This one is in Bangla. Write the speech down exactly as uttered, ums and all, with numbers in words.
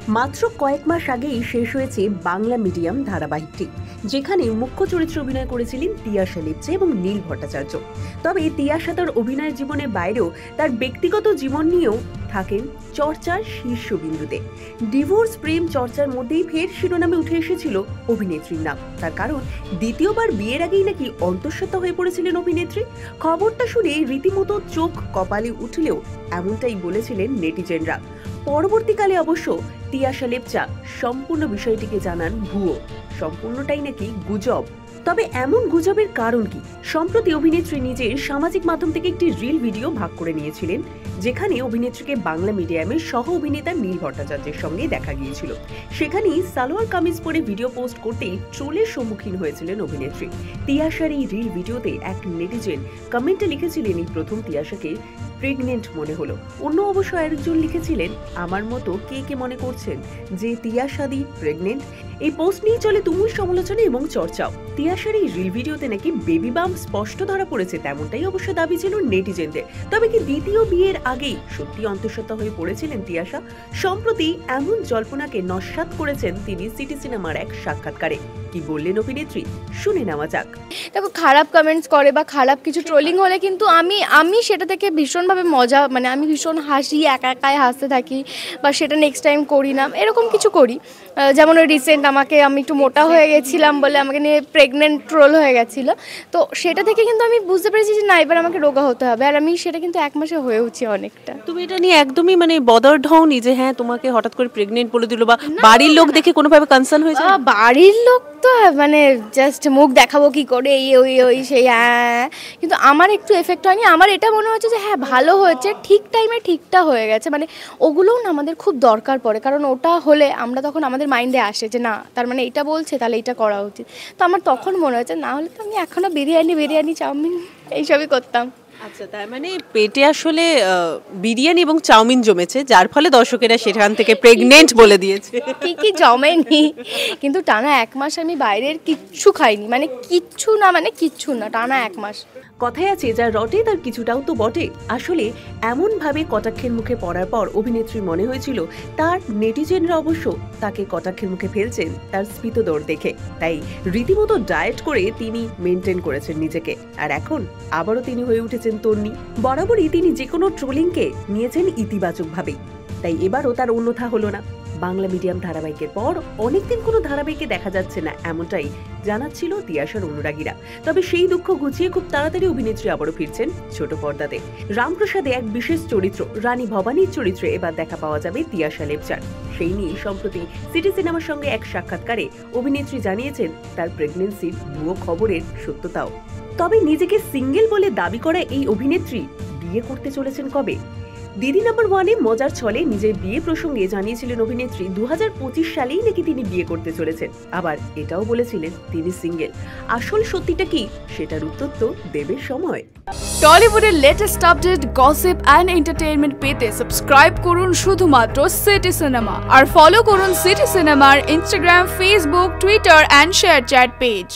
মাত্র কয়েক মাস আগেই শেষ হয়েছে বাংলা মিডিয়াম ধারাবাহিকটি, যেখানে মুখ্য চরিত্রে অভিনয় করেছিলেন তিয়াশা লেপচা এবং নীল ভট্টাচার্য। তবে তিয়াশা তার অভিনয়ের জীবনের বাইরেও তার ব্যক্তিগত জীবন নিয়েও থাকেন চর্চার শীর্ষবিন্দুতে। ডিভোর্স প্রেম চর্চার মধ্যেই ফের শিরোনামে উঠে এসেছিল অভিনেত্রীর নাম। তার কারণ দ্বিতীয়বার বিয়ের আগেই নাকি অন্তঃসত্ত্বা হয়ে পড়েছিলেন অভিনেত্রী। খবরটা শুনে রীতিমতো চোখ কপালে উঠলেও এমনটাই বলেছিলেন নেটিজেনরা। পরবর্তীকালে অবশ্য তিয়াশা লেপচা সম্পূর্ণ বিষয়টিকে জানান ভুয়ো, সম্পূর্ণটাই নাকি গুজব। তবে এমন গুজবের কারণ কি? সম্প্রতি অভিনেত্রী নিজের সামাজিক মাধ্যম থেকে একটি রিল ভিডিও ভাগ করে নিয়েছিলেন, যেখানে অভিনেত্রীকে বাংলা মিডিয়ামের সহ অভিনেতা নীল ভট্টাচার্যের সঙ্গে দেখা গিয়েছিল। সেখানেই সালোয়ার কামিজ পরে ভিডিও পোস্ট করতেই ট্রোলের সম্মুখীন হয়েছিলেন অভিনেত্রী। তিয়াশার এই রিল ভিডিওতে এক নেটিজেন কমেন্টে লিখেছিলেন, এই প্রথম তিয়াশাকে প্রেগনেন্ট মনে হলো। অন্য অবশ্য আরেকজন লিখেছিলেন, আমার মতো কে কে মনে করছেন যে তিয়াশাদি প্রেগনেন্ট? এই পোস্ট নিয়ে চলে তুমুল সমালোচনা এবং চর্চাও। তিয়াশার এই রিল ভিডিওতে নাকি বেবি বাম্প স্পষ্ট ধরা পড়েছে, তেমনটাই অবশ্য দাবি ছিল নেটিজেনদের। তবে কি দ্বিতীয় বিয়ের আগেই সত্যি অন্তঃসত্ত্বা হয়ে পড়েছিলেন তিয়াশা? সম্প্রতি এমন জল্পনাকে নস্যাৎ করেছেন তিনি সিটি সিনেমার এক সাক্ষাৎকারে। কি বললেন অভিনেত্রী, শুনে নেওয়া যাক। দেখো, খারাপ কমেন্টস করে বা খারাপ কিছু ট্রোলিং হলে কিন্তু আমি আমি সেটা থেকে ভীষণভাবে মজা, মানে আমি ভীষণ হাসি, একা একাই হাসতে থাকি বা সেটা নেক্সট টাইম করি না, এরকম কিছু করি। যেমন ওই রিসেন্ট আমাকে আমি একটু মোটা হয়ে গেছিলাম বলে আমাকে নিয়ে প্রেগনেন্ট ট্রোল হয়ে গেছিলো, তো সেটা থেকে কিন্তু আমি বুঝতে পেরেছি যে না, এবার আমাকে রোগা হতে হবে। আর আমি সেটা কিন্তু এক মাসে হয়ে উঠছি অনেকটা। তুমি এটা নিয়ে একদমই মানে বদার ঢওনি যে হ্যাঁ তোমাকে হঠাৎ করে প্রেগনেন্ট বলে দিল, বা বাড়ির লোক দেখে কোনোভাবে কনসার্ন হয়েছে? বাড়ির লোক তো মানে জাস্ট মুখ দেখাবো কি করে, এই ওই ওই সেই, হ্যাঁ, কিন্তু আমার একটু এফেক্ট হয়নি। আমার এটা মনে হচ্ছে যে হ্যাঁ ভালো হয়েছে, ঠিক টাইমে ঠিকটা হয়ে গেছে। মানে ওগুলোও না আমাদের খুব দরকার পড়ে, কারণ ওটা হলে আমরা তখন আমাদের মাইন্ডে আসে যে না, তার মানে এটা বলছে, তাহলে এটা করা উচিত। তো আমার তখন মনে হয়েছে, না হলে তো আমি এখনও বিরিয়ানি বিরিয়ানি চাউমিন এইসবই করতাম। আচ্ছা, তার মানে পেটে আসলে বিরিয়ানি এবং চাউমিন জমেছে, যার ফলে দর্শকেরা সেখান থেকে প্রেগনেন্ট বলে দিয়েছে। ঠিকই জমেনি, কিন্তু টানা এক মাস আমি বাইরের কিচ্ছু খাইনি, মানে কিচ্ছু না, মানে কিচ্ছু না, টানা এক মাস। কথায় আছে, যা রটে তার কিছুটাও তো বটে। আসলে এমন ভাবে কটাক্ষের মুখে পড়ার পর অভিনেত্রী মনে হয়েছিল তার নেটিজেনরা অবশ্য তাকে কটাক্ষের মুখে ফেলছেন তার স্ফীতদর দেখে। তাই রীতিমতো ডায়েট করে তিনি মেনটেন করেছেন নিজেকে, আর এখন আবারও তিনি হয়ে উঠেছেন তন্নি। বরাবরই তিনি যে কোনো ট্রোলিংকে নিয়েছেন ইতিবাচক ভাবেই, তাই এবারও তার অন্যথা হলো না। বাংলা মিডিয়াম ধারাবাহিকের পর অনেকদিন কোনো ধারাবাহিকে দেখা যাচ্ছে না, এমনটাই জানাচ্ছিল তিয়াশার অনুরাগীরা। তবে সেই দুঃখ ঘুচিয়ে খুব তাড়াতাড়ি অভিনেত্রী আবারও ফিরছেন ছোট পর্দাতে। রামপ্রসাদে এক বিশেষ চরিত্র রানী ভবানীর চরিত্রে এবার দেখা পাওয়া যাবে তিয়াশা লেপচার। সেই নিয়ে সম্প্রতি সিটি সিনেমার সঙ্গে এক সাক্ষাৎকারে অভিনেত্রী জানিয়েছেন তার প্রেগনেন্সির ভুয়ো খবরের সত্যতাও। তবে নিজেকে সিঙ্গেল বলে দাবি করা এই অভিনেত্রী বিয়ে করতে চলেছেন কবে? দিদি নাম্বার ওয়ানে মজার ছলে নিজের বিয়ে প্রসঙ্গে জানিয়েছিলেন অভিনেত্রী দু হাজার পঁচিশ সালেই নাকি তিনি বিয়ে করতে চলেছেন। আবার এটাও বলেছিলেন তিনি সিঙ্গেল। আসল সত্যিটা কি, সেটার উত্তর তো দেবে সময়। টলিউডের latest update, gossip and entertainment পেতে সাবস্ক্রাইব করুন শুধুমাত্র সিটি সিনেমা, আর ফলো করুন সিটি সিনেমার Instagram, Facebook, Twitter and ShareChat page.